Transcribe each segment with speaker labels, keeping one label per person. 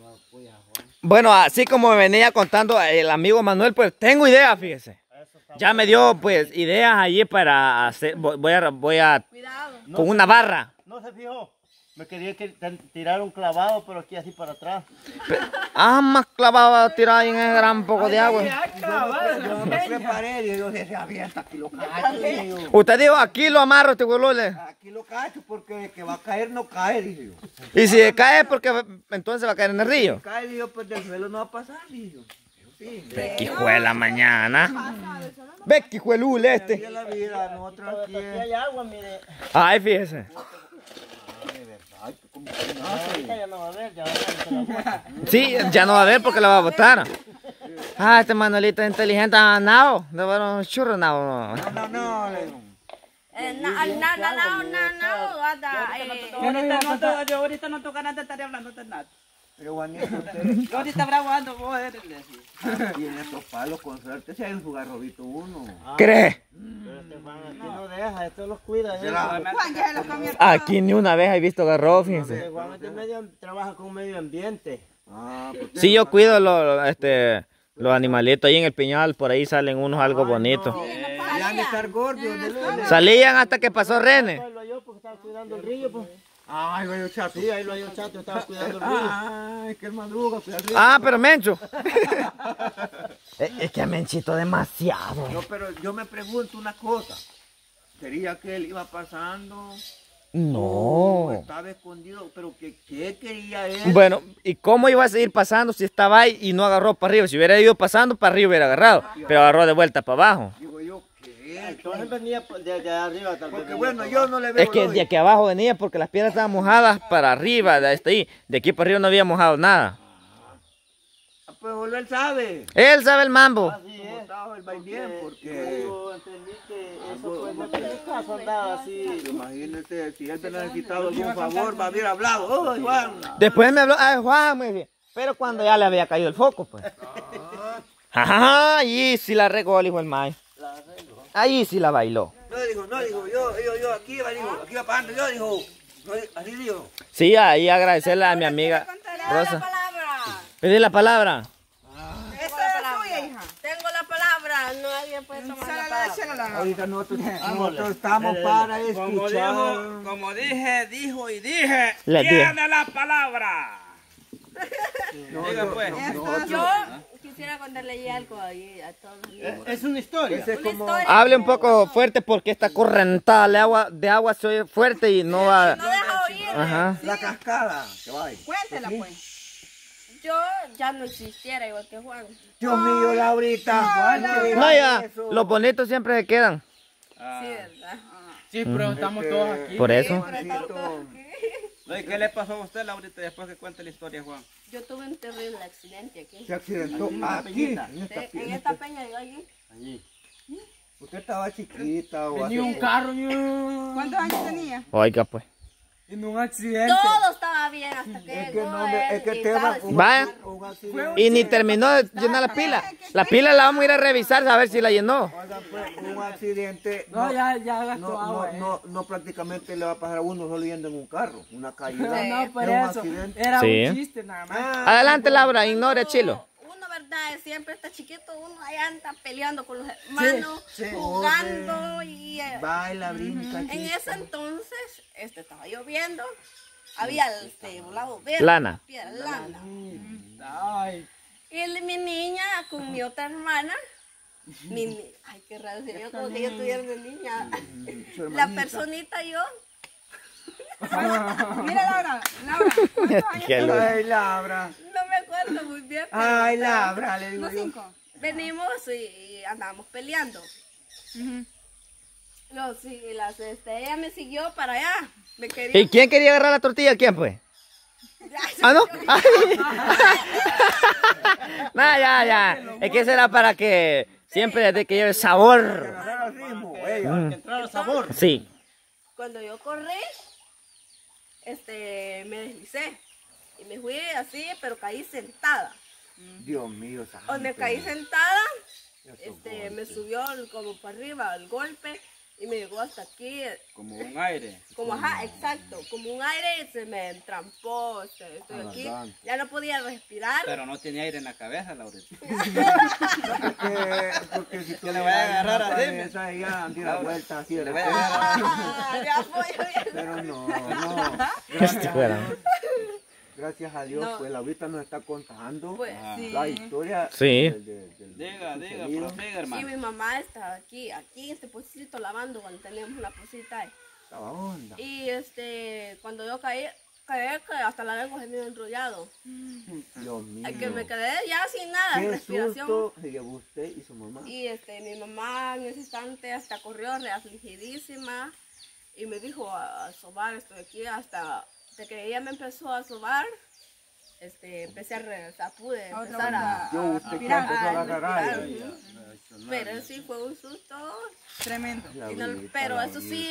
Speaker 1: Bueno, así como me venía contando el amigo Manuel, pues tengo ideas, fíjese. Ya me dio pues ideas allí para hacer, voy a con una barra.
Speaker 2: No se fijó. Me quería tirar un clavado, pero aquí así para atrás.
Speaker 1: Más clavado tirado ahí en el gran poco de agua.
Speaker 3: Yo me preparé y yo decía, abierta, aquí lo cacho.
Speaker 1: Usted dijo, aquí lo amarro este huelule.
Speaker 3: Aquí lo cacho porque de que va a caer no cae, dije yo.
Speaker 1: Y si cae, porque entonces va a caer en el río.
Speaker 3: Si cae, dije yo, pues del suelo no va a pasar, dije yo. Sí.
Speaker 1: Becky fue la mañana. Becky fue el hule este.
Speaker 3: Así es la vida, nosotros aquí.
Speaker 2: Aquí hay agua, mire.
Speaker 1: Ay, fíjese.
Speaker 3: Ay, ¿cómo que no?
Speaker 2: Ahorita ya no va a haber, ya va a haber.
Speaker 1: Sí, ya no va a ver porque la va a botar. Este Manuelito es inteligente. Nao. De bueno, un churro, Nao.
Speaker 3: No, le digo.
Speaker 4: Yo ahorita no tengo ganas de estar hablando de nada.
Speaker 3: Pero Juanito, usted
Speaker 4: Yo ahorita braguando, vos eres.
Speaker 3: tiene estos palos con suerte si hay un jugarrobito uno.
Speaker 1: ¿Cree?
Speaker 2: Pero este Juan aquí no deja, esto los cuida.
Speaker 1: Aquí ni una vez he visto garro, fíjense.
Speaker 2: Este Juan es de trabaja con medio ambiente.
Speaker 3: Ah, pues
Speaker 1: Sí, yo cuido los animalitos ahí en el piñal, por ahí salen unos algo bonitos.
Speaker 3: ya han de estar gordos.
Speaker 1: Salían hasta que pasó René.
Speaker 2: Ahí lo halló porque estaba cuidando el rillo, pues.
Speaker 3: Ay, güey, chato.
Speaker 2: Sí, ahí lo halló Chato, estaba cuidando el río.
Speaker 3: Ay, que el madruga, cuida el río.
Speaker 1: Pero Mencho. Es que a Menchito demasiado.
Speaker 3: No, pero yo me pregunto una cosa. ¿Sería que él iba pasando?
Speaker 1: No.
Speaker 3: Estaba escondido, pero ¿qué quería él?
Speaker 1: Bueno, ¿y cómo iba a seguir pasando si estaba ahí y no agarró para arriba? Si hubiera ido pasando para arriba hubiera agarrado, pero agarró de vuelta para abajo.
Speaker 3: Digo yo, ¿qué?
Speaker 2: Entonces venía de arriba tal vez.
Speaker 3: Porque bueno, yo no le veo.
Speaker 1: Es que de aquí abajo venía porque las piedras estaban mojadas para arriba, de ahí. De aquí para arriba no había mojado nada.
Speaker 3: Pues él sabe.
Speaker 1: Él sabe el mambo.
Speaker 2: Así es.
Speaker 3: Él va bien porque.
Speaker 2: Yo entendí que eso pues no tiene caso andar así.
Speaker 3: Imagínese, si él te ha necesitado algún favor, va a haber hablado. ¡Oh, Juan!
Speaker 1: Después me habló, Juan, me decía, pero cuando ya le había caído el foco, pues. Ajá, ahí sí la regó el hijo del maíz. Ahí sí la bailó.
Speaker 3: No dijo, yo, aquí va pagando, yo dijo. No, así dijo.
Speaker 1: Sí, ahí agradecerle a mi amiga Rosa. Pedí la palabra.
Speaker 5: Esa es tuya, hija. Tengo la palabra, nadie puede tomar la palabra.
Speaker 3: Ahorita nosotros estamos para escuchar.
Speaker 4: Como dije, dijo y dije.
Speaker 1: Le dije.
Speaker 4: Tiene la palabra. Diga pues.
Speaker 5: Yo quisiera contarle algo ahí a todos.
Speaker 2: Es una historia.
Speaker 3: Ese es como.
Speaker 1: Hable un poco fuerte porque esta correntada de agua se oye fuerte y no va.
Speaker 5: No deja oír.
Speaker 1: Ajá.
Speaker 3: La cascada. Que va ahí.
Speaker 5: Cuéntela, pues. Yo ya no existiera igual que Juan.
Speaker 3: Dios mío, Laurita. Juan,
Speaker 1: No, ya, los bonitos siempre se quedan.
Speaker 5: Sí, ¿verdad?
Speaker 4: Sí, pero estamos todos aquí.
Speaker 1: Por eso.
Speaker 4: ¿Y qué le pasó a usted, Laurita, después que cuente la historia, Juan?
Speaker 5: Yo tuve un terrible accidente aquí.
Speaker 3: Se accidentó aquí.
Speaker 5: En esta peña yo allí.
Speaker 2: Allí.
Speaker 3: Usted estaba chiquita o
Speaker 4: Tenía un carro y un...
Speaker 5: ¿Cuántos años tenía?
Speaker 1: Oiga, pues.
Speaker 4: en un accidente.
Speaker 5: Todo estaba bien hasta que
Speaker 3: Es que
Speaker 5: llegó
Speaker 3: no,
Speaker 5: él
Speaker 3: es que
Speaker 5: y
Speaker 3: te
Speaker 5: estaba
Speaker 3: va
Speaker 5: así.
Speaker 1: Vaya.
Speaker 3: un accidente.
Speaker 1: Y ni terminó de llenar la pila. La pila la vamos a ir a revisar a ver si la llenó.
Speaker 3: Oiga, pues, un accidente.
Speaker 4: No, ya gastó agua.
Speaker 3: No prácticamente le va a pasar a uno solo yendo en un carro. Una caída.
Speaker 4: No, por
Speaker 3: Es un
Speaker 4: eso.
Speaker 3: accidente.
Speaker 4: Era
Speaker 1: Sí.
Speaker 4: un chiste nada más.
Speaker 1: Adelante, Laura, ignore Chilo.
Speaker 5: Uno, verdad, siempre está chiquito, uno allá anda peleando con los hermanos,
Speaker 3: sí.
Speaker 5: jugando y
Speaker 3: Baila, brinca.
Speaker 5: en ese entonces estaba lloviendo, había volado verde,
Speaker 1: Lana.
Speaker 5: piedra, lana.
Speaker 4: Ay.
Speaker 5: Y mi niña con mi otra hermana, ay qué raro sería como que yo estuviera de niña, la personita y yo. Mira Laura, ¿cuántos años
Speaker 1: Qué loco.
Speaker 3: Ay, Labra.
Speaker 5: no me acuerdo muy bien. pero-
Speaker 3: Ay, Labra, le digo yo.
Speaker 5: Venimos y andábamos peleando. No, sí, ella me siguió para allá. Me quería.
Speaker 1: ¿Y quién quería agarrar la tortilla? ¿Quién fue? ¿Ah, no? Ay. No, ya. Es que eso era para que siempre de que lleve sabor.
Speaker 3: Agarrar al ritmo, ella.
Speaker 2: Que entrara sabor.
Speaker 1: Sí.
Speaker 5: Cuando yo corrí, me deslicé. Y me fui así, pero caí sentada.
Speaker 3: Dios mío,
Speaker 5: Donde caí sentada, me subió como para arriba el golpe. y me llegó hasta aquí.
Speaker 4: Como un aire.
Speaker 5: Como, ajá, exacto, como un aire y se me entrampó, estoy aquí, ya no podía respirar.
Speaker 4: Pero no tenía aire en la cabeza, Laurita.
Speaker 2: Porque si tú
Speaker 4: le voy a agarrar así,
Speaker 2: esa ya anda la vuelta así de
Speaker 4: Le voy a agarrar.
Speaker 5: Ya fue bien.
Speaker 2: Pero no. Gracias a Dios,
Speaker 5: No.
Speaker 2: pues ahorita nos está contando
Speaker 5: Pues sí.
Speaker 2: la historia.
Speaker 1: Sí.
Speaker 4: Diga,
Speaker 5: Sí,
Speaker 4: hermano.
Speaker 5: mi mamá estaba aquí en este pocito lavando cuando teníamos una pocita ahí.
Speaker 2: Estaba onda.
Speaker 5: Y cuando yo caí que hasta la lengua se me había enrollado.
Speaker 2: Dios mío.
Speaker 5: Que me quedé ya sin nada,
Speaker 2: Qué
Speaker 5: respiración.
Speaker 2: susto se llevó usted y su mamá.
Speaker 5: Y mi mamá en ese instante hasta corrió reafligidísima y me dijo a sobar, estoy aquí hasta que ella me empezó a sobar, empecé a regresar, pude empezar a
Speaker 2: Yo usted que empezó a agarrar.
Speaker 5: respirar, pero sí fue un susto
Speaker 6: Tremendo.
Speaker 5: y pero eso sí,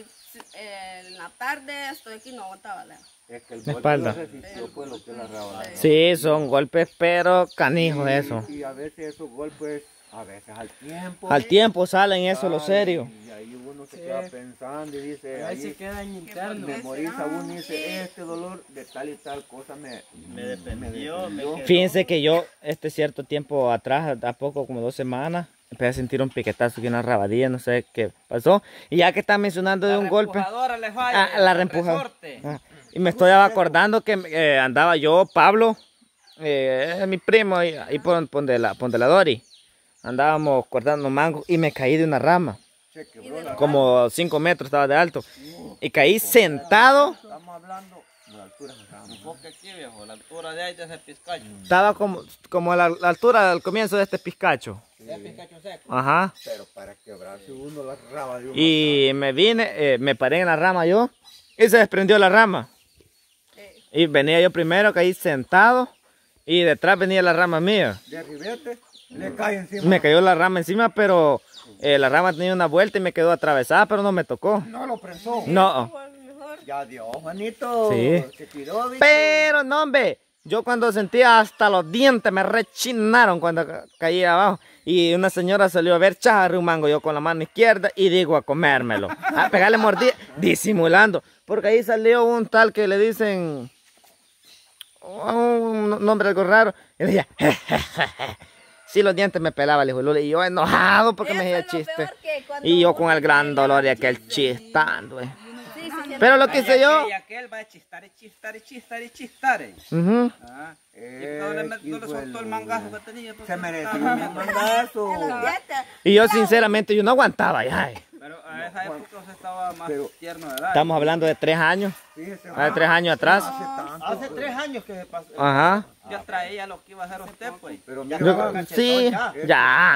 Speaker 5: en la tarde estoy aquí no aguantaba la
Speaker 2: Es que el
Speaker 1: La
Speaker 2: golpe
Speaker 1: espalda.
Speaker 2: lo resistió, pues lo que la rabada.
Speaker 1: Sí, son golpes, pero canijos eso.
Speaker 2: Y a veces esos golpes, a veces al tiempo.
Speaker 1: Al tiempo salen eso, lo
Speaker 2: Ay,
Speaker 1: serio.
Speaker 2: Y ahí uno se queda pensando y dice,
Speaker 6: Ahí se
Speaker 2: ahí
Speaker 6: queda en interno.
Speaker 2: memoriza uno y dice, este dolor de tal y tal cosa me dependió.
Speaker 1: Fíjense que yo, cierto tiempo atrás, a poco, como 2 semanas, empecé a sentir un piquetazo aquí, una rabadilla, no sé qué pasó. Y ya que están mencionando de un golpe,
Speaker 4: Le falla,
Speaker 1: la reempujadora. Y me estoy acordando que andaba yo, Pablo, mi primo, ahí por donde la Dori. Andábamos cortando mangos y me caí de una rama. Como 5 metros estaba de alto. Y caí sentado.
Speaker 2: Estamos hablando de alturas de rama.
Speaker 4: Un poco aquí, viejo, la altura de ahí de ese pizcacho.
Speaker 1: Estaba como a la altura del comienzo de este pizcacho.
Speaker 4: Ese pizcacho seco.
Speaker 1: Ajá.
Speaker 2: Pero para quebrarse uno la rama de uno.
Speaker 1: Y me vine, me paré en la rama yo. Y se desprendió la rama. Y venía yo primero, caí sentado. Y detrás venía la rama mía.
Speaker 2: De arribete le cae encima.
Speaker 1: Me cayó la rama encima, pero la rama tenía una vuelta y me quedó atravesada, pero no me tocó.
Speaker 2: No lo prensó.
Speaker 1: No.
Speaker 2: Ya Dios, Juanito.
Speaker 1: Sí.
Speaker 2: Se tiró, bicho.
Speaker 1: Pero no, hombre. Yo cuando sentía hasta los dientes me rechinaron cuando caí abajo. Y una señora salió a ver, charre un mango yo con la mano izquierda y digo a comérmelo. A pegarle mordida, disimulando. Porque ahí salió un tal que le dicen un nombre algo raro. Y decía, sí, los dientes me pelaba el hijo de Lula. Y yo enojado porque me hacía
Speaker 5: Eso es lo
Speaker 1: chiste.
Speaker 5: peor que cuando
Speaker 1: Y yo con
Speaker 5: uno
Speaker 1: el gran
Speaker 5: se
Speaker 1: dolor de
Speaker 5: pelea,
Speaker 1: aquel chistando.
Speaker 5: Sí, se siente
Speaker 1: Pero lo que hice yo.
Speaker 4: Y aquel va a chistar, y chistar, y chistar, y chistar.
Speaker 1: Ujú.
Speaker 4: Ah, y no le soltó el mangazo que tenía. pues,
Speaker 2: Se mereció
Speaker 4: estaba
Speaker 2: un
Speaker 4: viendo.
Speaker 2: mangazo.
Speaker 5: en los dientes.
Speaker 1: Y yo sinceramente yo no aguantaba ya.
Speaker 4: Pero a esa época usted estaba más
Speaker 2: Pero-
Speaker 4: tierno de edad.
Speaker 1: Estamos hablando de 3 años.
Speaker 2: Fíjese,
Speaker 1: Hace 3 años atrás.
Speaker 2: hace 3 años que se pasó.
Speaker 1: Ajá.
Speaker 4: Yo traía lo que iba a hacer usted, pues.
Speaker 2: Pero mira,
Speaker 1: Yo- sí, ya.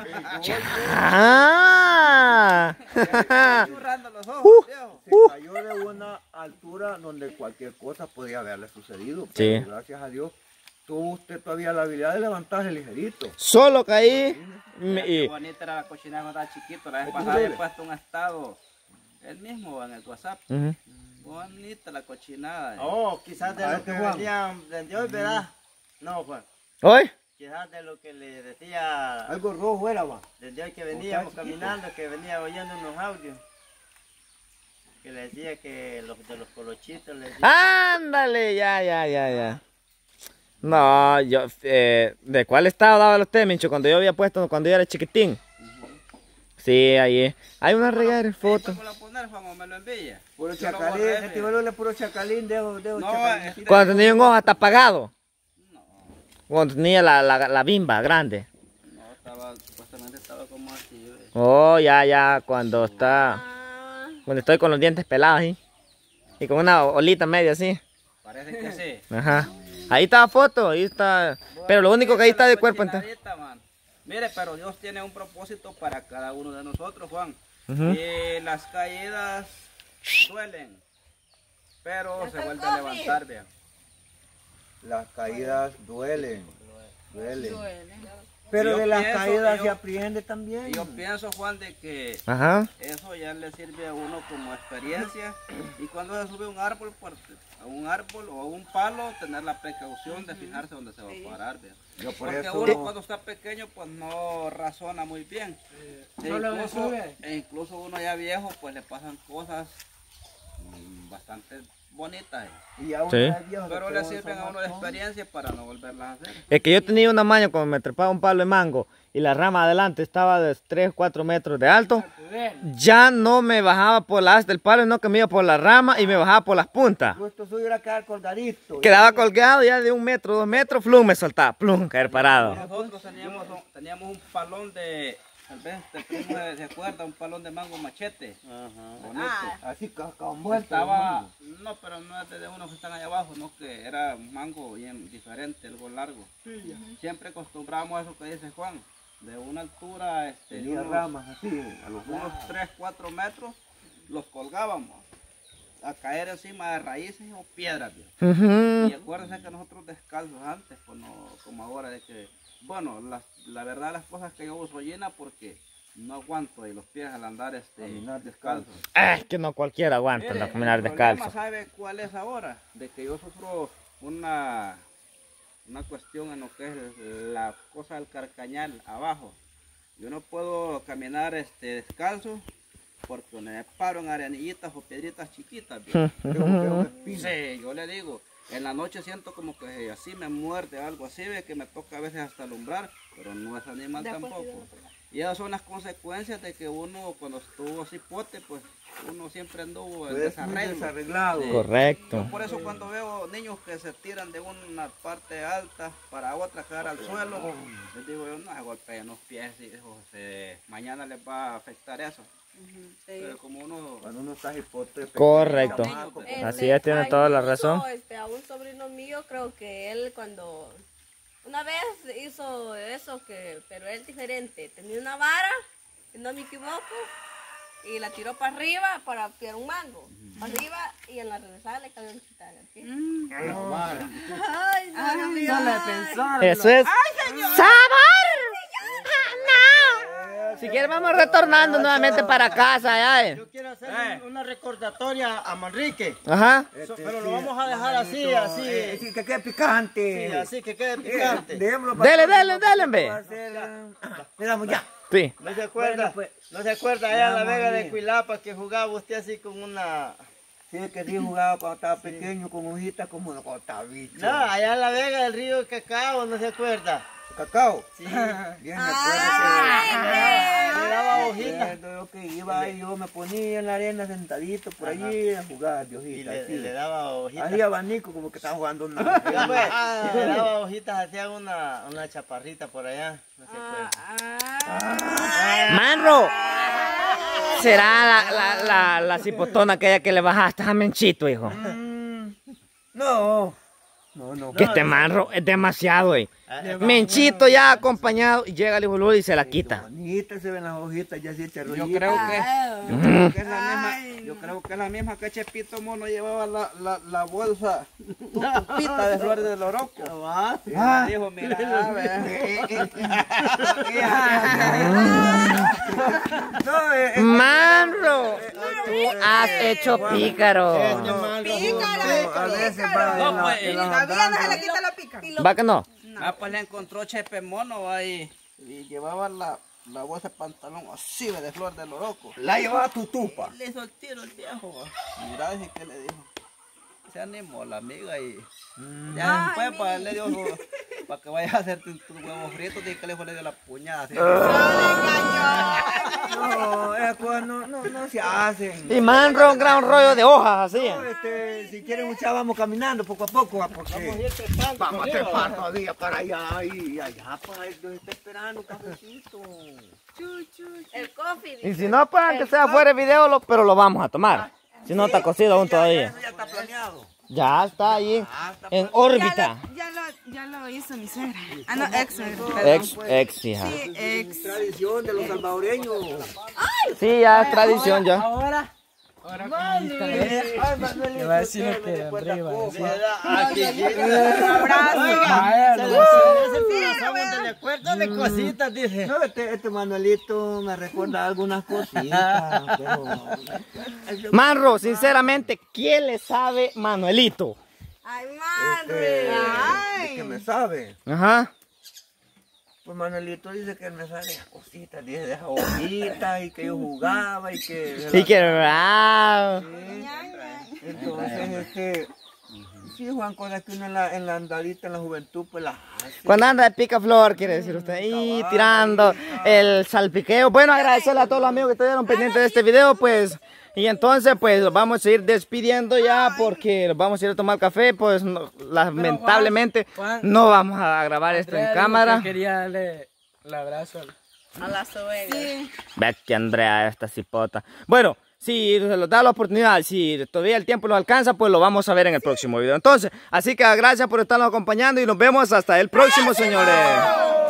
Speaker 4: Churrando los ojos, viejo.
Speaker 2: se cayó de una altura donde cualquier cosa podía haberle sucedido.
Speaker 1: Sí.
Speaker 2: Pero gracias a Dios, tuvo usted todavía la habilidad de levantarse ligerito.
Speaker 1: Solo caí.
Speaker 4: Qué bonita era la cochinada cuando estaba chiquito. La vez pasada le he puesto un estado, él mismo en el WhatsApp.
Speaker 1: Ujú.
Speaker 4: Bonita la cochinada.
Speaker 2: Oh, quizás de lo que venían de Dios, ¿verdad? No, Juan.
Speaker 1: ¿Hoy?
Speaker 2: Quizás de lo que le decía. Algo rojo era, va.
Speaker 7: Desde hoy que veníamos caminando, que venía oyendo unos audios, que le decía que los de los colochitos, le decía,
Speaker 1: Ándale, ya. No, yo, ¿de cuál estado daba usted, Mincho? Cuando yo había puesto, cuando yo era chiquitín. Sí, ahí. Hay una regada de fotos.
Speaker 4: ¿Cómo lo poner, Juan, o me lo envía?
Speaker 2: Puro
Speaker 4: Yo lo
Speaker 2: chacalín,
Speaker 4: borré,
Speaker 2: ese tiburón es puro chacalín, dejo
Speaker 4: No,
Speaker 2: chacalín.
Speaker 1: Cuando tenía un ojo hasta apagado. Cuando tenía la bimba grande.
Speaker 4: No, supuestamente estaba como así.
Speaker 1: Oh, ya, cuando está...
Speaker 5: Ah,
Speaker 1: Cuando estoy con los dientes pelados, ¿sí? Y con una olita media así.
Speaker 4: Parece que sí.
Speaker 1: Ajá. Ahí está la foto, ahí está. Pero lo único que ahí está de cuerpo entero.
Speaker 4: Cochinadita, man. Mire, pero Dios tiene un propósito para cada uno de nosotros, Juan.
Speaker 1: Ujú.
Speaker 4: Y las caídas duelen, pero
Speaker 5: Ya
Speaker 4: se
Speaker 5: está el
Speaker 4: vuelve a levantar, viejo.
Speaker 2: Las caídas duelen. Duelen.
Speaker 3: Pero
Speaker 4: Yo
Speaker 3: de las
Speaker 4: pienso,
Speaker 3: caídas
Speaker 4: yo-
Speaker 3: se aprende también.
Speaker 4: Yo pienso, Juan, de que
Speaker 1: Ajá.
Speaker 4: eso ya le sirve a uno como experiencia. Y cuando se sube a un árbol, a un árbol o a un palo, tener la precaución de fijarse dónde se va a parar. ¿Ve?
Speaker 3: Yo por
Speaker 4: Porque
Speaker 3: eso...
Speaker 4: uno cuando está pequeño, pues no razona muy bien. E incluso uno ya viejo, pues le pasan cosas bastante bonitas.
Speaker 3: Y a uno
Speaker 1: Sí.
Speaker 3: de viejo
Speaker 4: Pero
Speaker 3: que
Speaker 4: le
Speaker 3: todo
Speaker 4: sirven
Speaker 3: eso
Speaker 4: a uno de
Speaker 3: matón.
Speaker 4: experiencia para no volverlas a hacer.
Speaker 1: Es que yo tenía una maña cuando me trepaba un palo de mango y la rama adelante estaba de 3 o 4 metros de alto. Ya no me bajaba por la haz del palo, sino que me iba por la rama y me bajaba por las puntas.
Speaker 3: El gusto suyo era quedar colgadito.
Speaker 1: Quedaba colgado ya de 1 metro, 2 metros, plum, me soltaba, plum, caer parado.
Speaker 4: Nosotros teníamos un palón de, tal vez te primo se acuerda, un palón de mango machete. Bonito.
Speaker 3: Así con
Speaker 4: Estaba, no, pero no es de unos que están allá abajo, no, que era un mango bien diferente, algo largo. Siempre acostumbrábamos a eso que dice Juan, de una altura, de
Speaker 3: Tenía
Speaker 4: unos,
Speaker 3: ramas así, a los
Speaker 4: unos 3, 4 metros, los colgábamos a caer encima de raíces o piedras. ¿Vio?
Speaker 1: Ujú.
Speaker 4: Y acuérdense que nosotros descalzos antes, pues no, como ahora, de que, bueno, la verdad las cosas que yo uso llena porque no aguanto de los pies al andar
Speaker 3: Caminar
Speaker 4: descalzo.
Speaker 1: Es que no cualquiera aguanta
Speaker 4: Mire,
Speaker 1: la caminar
Speaker 4: el problema,
Speaker 1: descalzo.
Speaker 4: ¿sabe cuál es ahora? De que yo sufro una cuestión en lo que es la cosa del carcañal abajo. Yo no puedo caminar descalzo porque me paro en arenillitas o piedritas chiquitas. ¿Ve? Sí, yo le digo, en la noche siento como que así me muerde algo así, ve que me toca a veces hasta alumbrar, pero no es animal tampoco. Y esas son las consecuencias de que uno cuando estuvo cipote, pues uno siempre anduvo en desarreglo.
Speaker 3: desarreglado.
Speaker 4: Sí.
Speaker 1: Correcto.
Speaker 4: Por eso cuando veo niños que se tiran de una parte alta para otra caer al suelo, les digo yo, no se golpeen los pies, hijo, mañana les va a afectar eso. Pero como uno...
Speaker 3: Cuando uno está hipote.
Speaker 1: Correcto.
Speaker 5: Este,
Speaker 1: Así es, tiene toda la razón.
Speaker 5: A un sobrino mío, creo que él cuando una vez hizo eso, pero él diferente. Tenía una vara, si no me equivoco, y la tiró para arriba para pillar un mango. Para arriba y en la regresada le cayó un chital aquí. Ay, no, no,
Speaker 1: Eso es sabor. No. Si quieres vamos retornando nuevamente para casa. Ya,
Speaker 7: Yo quiero hacer una recordatoria a Manrique.
Speaker 1: Ajá.
Speaker 7: Pero lo vamos a dejar así, así.
Speaker 3: Sí, que quede picante.
Speaker 7: Sí, así que quede picante.
Speaker 3: Dejémoslo para-
Speaker 1: Dele, ve.
Speaker 3: Le damos ya.
Speaker 1: Sí.
Speaker 7: ¿No se acuerda? ¿No se acuerda allá en la Vega de Cuilapa que jugaba usted así con una...
Speaker 3: Sí, que sí jugaba cuando estaba pequeño con hojitas como cuando estaba bicho.
Speaker 7: No, allá en la Vega del Río Cacao, ¿no se acuerda?
Speaker 3: Cacao.
Speaker 7: Sí.
Speaker 3: Bien, me acuerdo
Speaker 7: Le daba
Speaker 3: que...
Speaker 7: hojitas.
Speaker 3: Recuerdo yo que iba y yo me ponía en la arena sentadito por allí a jugar de
Speaker 7: Y
Speaker 3: hojitas.
Speaker 7: le daba hojitas.
Speaker 3: Hacía abanico como que estaba jugando una...
Speaker 7: Ya, pues, y le daba hojitas, hacía una chaparrita por allá. No se acuerda.
Speaker 1: Manro. Será la cipotona aquella que le bajaste a Menchito, hijo.
Speaker 3: No.
Speaker 1: Que este manro es demasiado, Menchito ya acompañado y llega el hijo Luli y se la quita.
Speaker 3: Bonitas se ven las hojitas ya así
Speaker 4: Yo
Speaker 3: echarrojitas.
Speaker 4: creo que es la misma, yo creo que es la misma que Chepito Mono llevaba la bolsa tutupita de flores del oroco.
Speaker 3: Ah.
Speaker 4: Dijo, mira,
Speaker 3: No,
Speaker 1: Manro, tú has hecho pícaro.
Speaker 3: a veces va
Speaker 4: No,
Speaker 3: en la-
Speaker 4: pues,
Speaker 3: en las
Speaker 6: Todavía no se le
Speaker 3: andanzas.
Speaker 6: quita la pica.
Speaker 1: ¿Va que no?
Speaker 4: pues le encontró Chepe Mono ahí y llevaba la bolsa de pantalón así de flor del oroco.
Speaker 3: La llevaba tu tupa.
Speaker 4: Le hizo el tiro el viejo. Mira, dije que le dijo. Se animó la amiga y ya después para le dio para que vayas a hacer tus huevos fritos, dije que le dio la puñada. Así.
Speaker 3: No, esas cosas no se hacen.
Speaker 1: Y Manro un gran rollo de hojas así.
Speaker 3: No, si quieren muchachos vamos caminando poco a poco, porque vamos a trepar todavía para allá y allá para nos está esperando un cafecito.
Speaker 5: El coffee.
Speaker 1: Y si no, pues aunque sea fuera de video, pero lo vamos a tomar. Si no está cocido aún todavía.
Speaker 3: Eso ya está planeado.
Speaker 1: Ya está ahí en órbita.
Speaker 6: Ya lo hizo mi suegra. Ah, no, ex suegra.
Speaker 1: Ex, hija.
Speaker 6: Sí, ex.
Speaker 3: Tradición de los salvadoreños.
Speaker 1: Sí, ya es tradición ya.
Speaker 3: Le va a decir lo que
Speaker 7: Un abrazo. recuerdo de cositas, dice.
Speaker 3: No, este Manuelito me recuerda algunas cositas, pero...
Speaker 1: Manro, sinceramente, ¿quién le sabe Manuelito?
Speaker 6: Ay, madre.
Speaker 3: ¿De qué me sabe?
Speaker 1: Ajá.
Speaker 3: Pues Manuelito dice que él me sabe esas cositas, dice de esas hojitas y que yo jugaba y que...
Speaker 1: Y que bravo.
Speaker 3: Entonces, sí, Juan, cosas que uno en la andadita, en la juventud, pues las hace.
Speaker 1: Cuando anda de picaflor, quiere decir usted, y tirando el salpiqueo. Bueno, agradecerle a todos los amigos que estuvieron pendientes de este video, pues. Y entonces, pues, los vamos a ir despidiendo ya porque vamos a ir a tomar café, pues, lamentablemente
Speaker 7: Juan,
Speaker 1: no vamos a grabar esto en cámara.
Speaker 7: Quería darle el abrazo
Speaker 5: A la suegra.
Speaker 6: Sí.
Speaker 1: Vete, Andrea, esta cipota. Bueno, si se nos da la oportunidad, si todavía el tiempo nos alcanza, pues lo vamos a ver en el próximo video. Entonces, así que gracias por estarnos acompañando y nos vemos hasta el próximo, señores.